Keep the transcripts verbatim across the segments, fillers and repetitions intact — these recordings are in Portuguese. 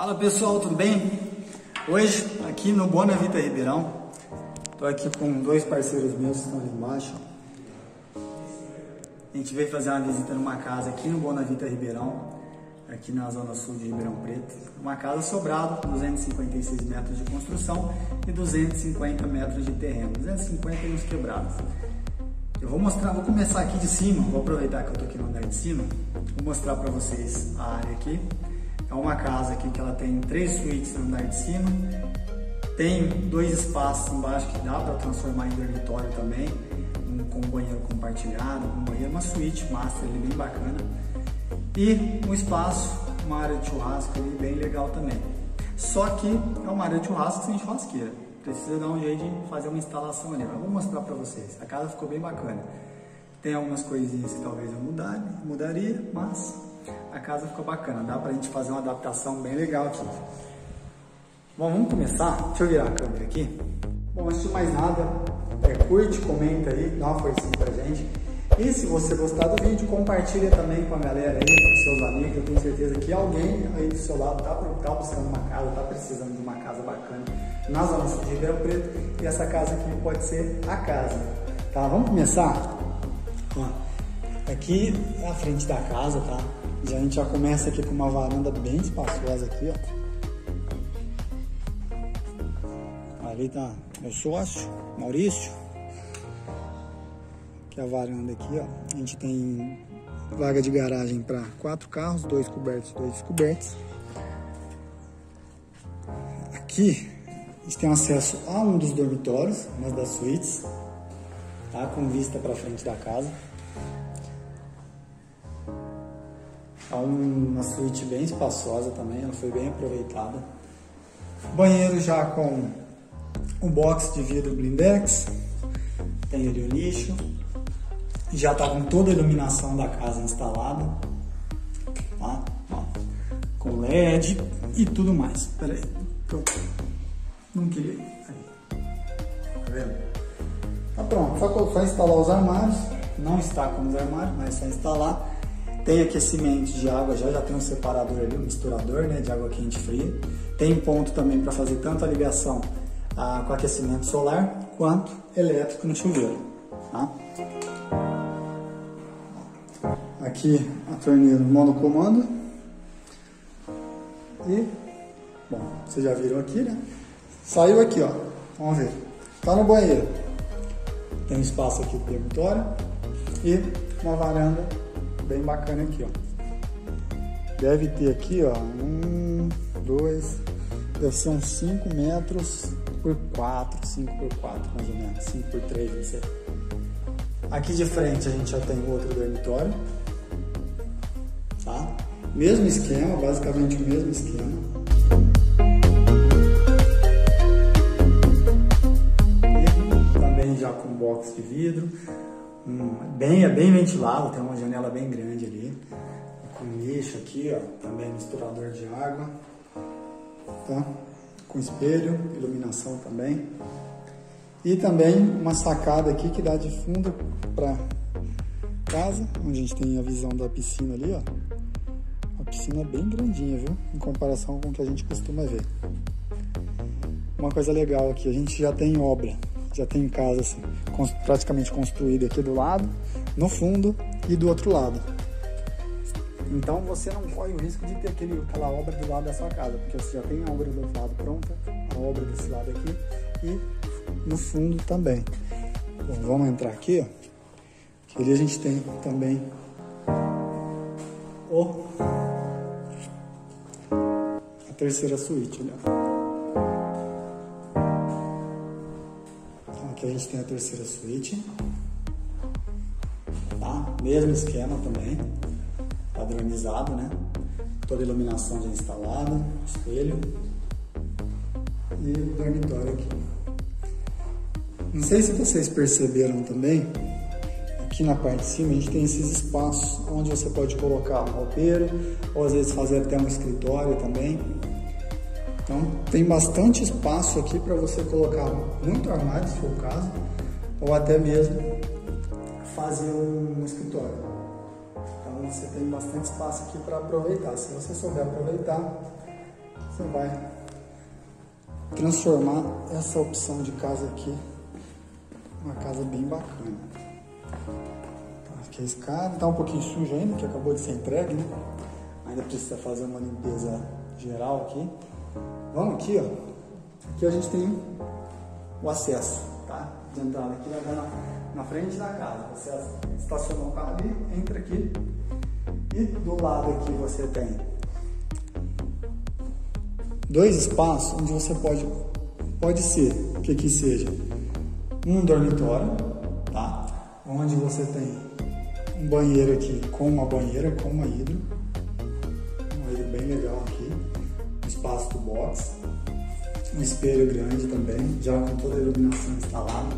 Fala pessoal, tudo bem? Hoje aqui no Bonavita Ribeirão, estou aqui com dois parceiros meus que estão ali embaixo. A gente veio fazer uma visita numa casa aqui no Bonavita Ribeirão, aqui na zona sul de Ribeirão Preto. Uma casa sobrado, com duzentos e cinquenta e seis metros de construção e duzentos e cinquenta metros de terreno, duzentos e cinquenta e uns quebrados. Eu vou mostrar, vou começar aqui de cima, vou aproveitar que eu estou aqui no andar de cima, vou mostrar para vocês a área aqui. É uma casa aqui que ela tem três suítes no andar de cima, tem dois espaços embaixo que dá para transformar em dormitório também, um com banheiro compartilhado, um banheiro, uma suíte master ali bem bacana, e um espaço, uma área de churrasco ali bem legal também. Só que é uma área de churrasco sem churrasqueira, precisa dar um jeito de fazer uma instalação ali, mas eu vou mostrar para vocês. A casa ficou bem bacana, tem algumas coisinhas que talvez eu mudar, mudaria, mas a casa ficou bacana, dá pra gente fazer uma adaptação bem legal aqui. Bom, vamos começar? Deixa eu virar a câmera aqui. Bom, antes de mais nada, é, curte, comenta aí, dá uma forcinha pra gente. E se você gostar do vídeo, compartilha também com a galera aí, com seus amigos. Eu tenho certeza que alguém aí do seu lado tá, tá buscando uma casa, tá precisando de uma casa bacana na zona sul de Ribeirão Preto. E essa casa aqui pode ser a casa. Tá, vamos começar? Ó, aqui é a frente da casa, tá? A gente já começa aqui com uma varanda bem espaçosa aqui, ó. Ali tá meu sócio, Maurício. Aqui é a varanda aqui, ó. A gente tem vaga de garagem para quatro carros, dois cobertos, dois descobertos. Aqui a gente tem acesso a um dos dormitórios, uma das suítes, tá? Com vista para frente da casa. É uma suíte bem espaçosa também, ela foi bem aproveitada. Banheiro já com um box de vidro blindex, tem ali o nicho, já está com toda a iluminação da casa instalada, tá? Ó, com L E D e tudo mais. Pera aí, eu não queria. Aí. Tá vendo? Tá pronto, só, só instalar os armários, não está com os armários, mas é só instalar. Tem aquecimento de água, já, já tem um separador ali, um misturador, né, de água quente e fria. Tem ponto também para fazer tanto a ligação ah, com aquecimento solar, quanto elétrico no chuveiro. Tá? Aqui a torneira monocomando. E, bom, vocês já viram aqui, né? Saiu aqui, ó. Vamos ver. Tá no banheiro. Tem um espaço aqui pro dormitório. E uma varanda bem bacana aqui, ó. Deve ter aqui, ó, um, dois, deve ser uns cinco metros por quatro, cinco por quatro mais ou menos, cinco por três, não sei. Aqui de frente a gente já tem outro dormitório, tá? Mesmo esquema, basicamente o mesmo esquema. E também já com box de vidro. Hum, bem, é bem ventilado, tem uma janela bem grande ali, com nicho aqui, ó, também misturador de água, tá? Com espelho, iluminação também, e também uma sacada aqui que dá de fundo para casa, onde a gente tem a visão da piscina ali, ó, uma piscina bem grandinha, viu, em comparação com o que a gente costuma ver. Uma coisa legal aqui, a gente já tem obra, já tem casa assim, praticamente construída aqui do lado, no fundo e do outro lado. Então você não corre o risco de ter aquele, aquela obra do lado da sua casa, porque você já tem a obra do outro lado pronta, a obra desse lado aqui e no fundo também. Bom, vamos entrar aqui, ó, que ali a gente tem também o, a terceira suíte, olha. Aqui a gente tem a terceira suíte, tá? Mesmo esquema também, padronizado, né? Toda a iluminação já instalada, espelho e o dormitório aqui. Não sei se vocês perceberam também, aqui na parte de cima a gente tem esses espaços onde você pode colocar um roupeiro ou às vezes fazer até um escritório também. Então tem bastante espaço aqui para você colocar muito armário, se for o caso, ou até mesmo fazer um escritório. Então você tem bastante espaço aqui para aproveitar. Se você souber aproveitar, você vai transformar essa opção de casa aqui uma casa bem bacana. Aqui a escada tá um pouquinho suja ainda, que acabou de ser entregue, né? Ainda precisa fazer uma limpeza geral aqui. Vamos aqui, ó. Aqui a gente tem o acesso, tá? De entrada aqui vai dar na, na frente da casa. Você estacionou o carro ali, entra aqui. E do lado aqui você tem dois espaços onde você pode, pode ser, o que que seja, um dormitório, tá? Onde você tem um banheiro aqui com uma banheira, com uma hidro, um banheiro bem legal aqui, um espaço do box, um espelho grande também, já com toda a iluminação instalada,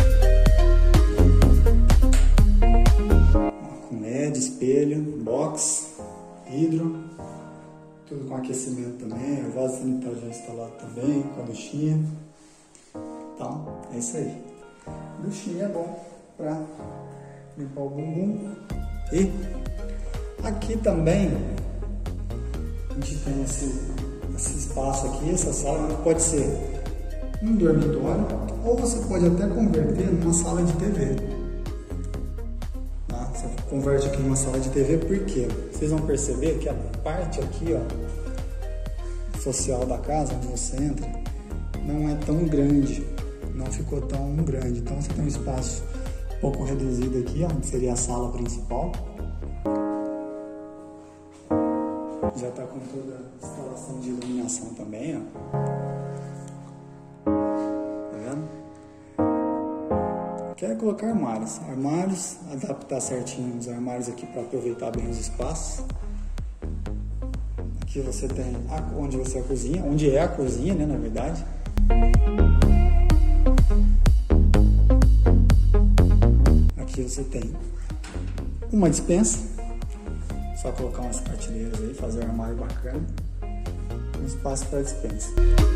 com L E D, espelho, box, hidro, tudo com aquecimento também, o vaso sanitário já instalado também, com a duchinha. Então, é isso aí. Duchinha é bom para limpar o bumbum. E aqui também a gente tem esse, esse espaço aqui, essa sala que pode ser um dormitório ou você pode até converter numa sala de T V. Tá? Você converte aqui numa sala de T V porque vocês vão perceber que a parte aqui, ó, social da casa, onde você entra, não é tão grande, não ficou tão grande. Então você tem um espaço um pouco reduzido aqui, onde seria a sala principal. Já está com toda a instalação de iluminação também, ó. Tá vendo? Quero colocar armários. Armários, adaptar certinho os armários aqui para aproveitar bem os espaços. Aqui você tem a, onde você é a cozinha, onde é a cozinha, né, na verdade. Aqui você tem uma despensa, só colocar umas prateleiras aí, fazer um armário bacana, um espaço para despensa.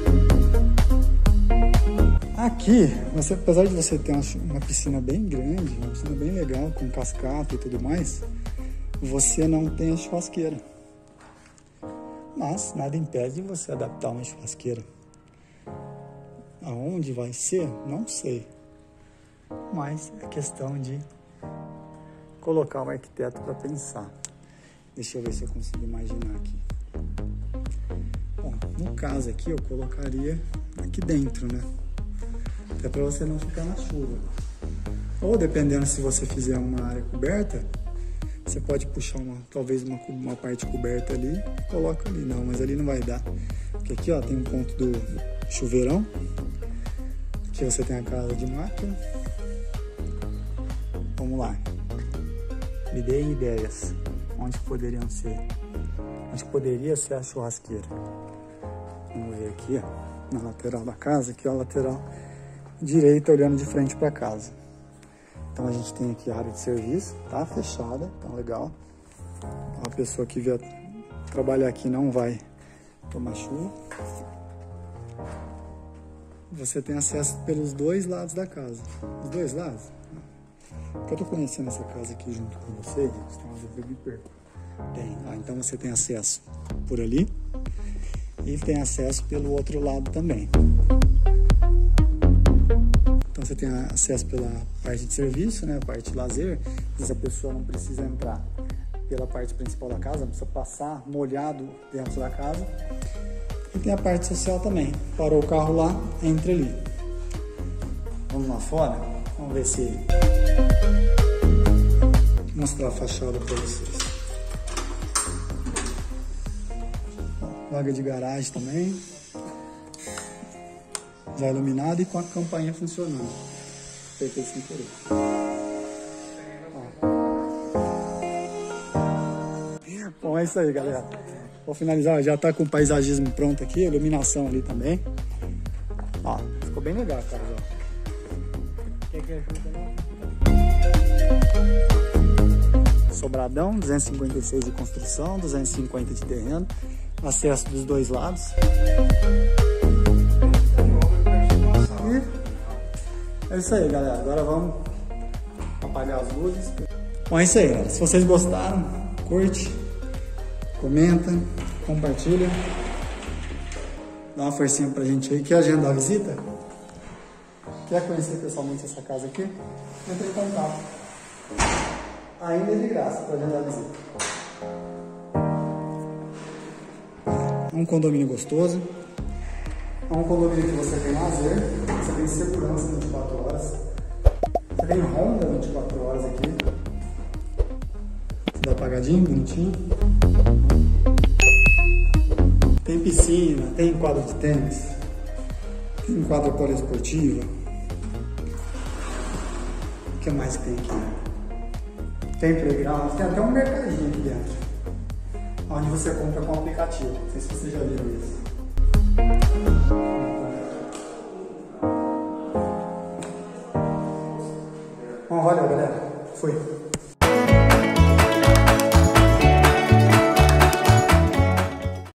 Aqui, você, apesar de você ter uma, uma piscina bem grande, uma piscina bem legal, com cascata e tudo mais, você não tem a churrasqueira. Mas nada impede de você adaptar uma churrasqueira. Aonde vai ser? Não sei. Mas é questão de colocar um arquiteto para pensar. Deixa eu ver se eu consigo imaginar aqui. Bom, no caso aqui eu colocaria aqui dentro, né? Até para você não ficar na chuva. Ou dependendo, se você fizer uma área coberta, você pode puxar uma, talvez uma, uma parte coberta ali e coloca ali. Não, mas ali não vai dar. Porque aqui, ó, tem um ponto do chuveirão. Aqui você tem a casa de máquina. Vamos lá. Me deem ideias. Onde poderiam ser? Onde poderia ser a churrasqueira? Vamos ver aqui, ó, na lateral da casa. Aqui, ó, a lateral direita, olhando de frente para casa. Então a gente tem aqui a área de serviço, tá fechada, então legal. Uma pessoa que vier trabalhar aqui não vai tomar chuva. Você tem acesso pelos dois lados da casa. Os dois lados? Porque eu tô conhecendo essa casa aqui junto com vocês, então eu me perco. Tem, ah, então você tem acesso por ali e tem acesso pelo outro lado também. Então você tem acesso pela parte de serviço, né, a parte de lazer. Às vezes a pessoa não precisa entrar pela parte principal da casa, não precisa passar molhado dentro da casa. E tem a parte social também. Parou o carro lá, entra ali. Vamos lá fora? Vamos ver se... Vou mostrar a fachada para vocês. Vaga de garagem também. Já iluminado e com a campainha funcionando. Apertei sem querer. Bom, é isso aí, galera. Vou finalizar, já tá com o paisagismo pronto aqui, iluminação ali também. Ó, ficou bem legal a casa, ó. Quer que ajude? Sobradão, duzentos e cinquenta e seis de construção, duzentos e cinquenta de terreno. Acesso dos dois lados. E é isso aí, galera. Agora vamos apagar as luzes. Bom, é isso aí, galera. Se vocês gostaram, curte, comenta, compartilha. Dá uma forcinha pra gente aí. Quer agendar a visita? Quer conhecer pessoalmente essa casa aqui? Entra em contato. Ainda é de graça para agendar a visita. É um condomínio gostoso. É um condomínio que você tem lazer, você tem segurança vinte e quatro horas. Você tem Honda vinte e quatro horas aqui. Tudo apagadinho, bonitinho. Tem piscina, tem quadra de tênis, tem quadra poliesportiva. O que mais que tem aqui? Tem playground, tem até um mercadinho aqui dentro, onde você compra com o aplicativo. Não sei se você já viu isso. Bom, valeu, galera. Foi.